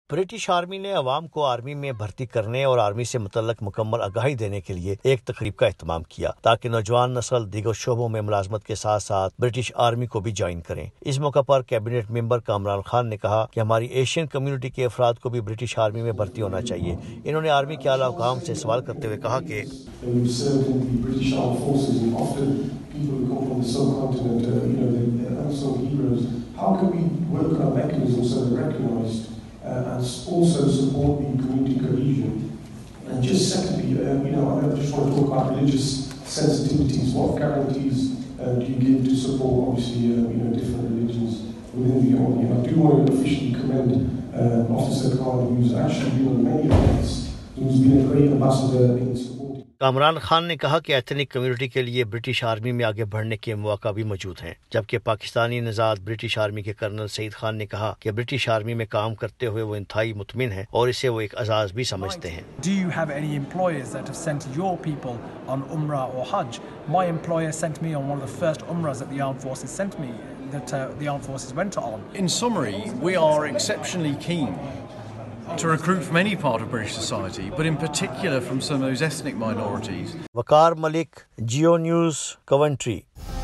British army ने अवाम को army में भर्ती करने और आर्मी से मुतल्लक मुकम्मल आगाही देने के लिए एक तकरीब का एहतमाम किया ताकि नौजवान नस्ल दीगर शोबों में मुलाजमत के साथ साथ ब्रिटिश आर्मी को भी ज्वाइन करें। इस मौका पर कैबिनेट मेंबर कामरान खान ने कहा कि हमारी एशियन कम्युनिटी के अफराद को भी ब्रिटिश आर्मी में भर्ती होना चाहिए। इन्होंने आर्मी के आला हुकाम से सवाल करते हुए कहा कि and also support the community cohesion. And just secondly, I just want to talk about religious sensitivities. What guarantees do you give to support, obviously, different religions within the army? And I do want to officially commend Officer Khan, who's actually been on many events, who's been a great ambassador in support. Kamran Khan ने कहा कि ethnic community के लिए British army में आगे बढ़ने के मौका भी मौजूद हैं, जबकि पाकिस्तानी नजाद ब्रिटिश आर्मी के कर्नल सईद खान ने कहा कि ब्रिटिश आर्मी में काम करते हुए वो इंतहाई मुतमिन हैं और इसे वो एक एजाज भी समझते हैं। Do you have any employers that have sent your people on Umrah or Hajj? My employer sent me on one of the first Umrahs that the armed forces sent me, that the armed forces went on. In summary, we are exceptionally keen to recruit from any part of British society, but in particular from some of those ethnic minorities. Waqar Malik, Geo News, Coventry।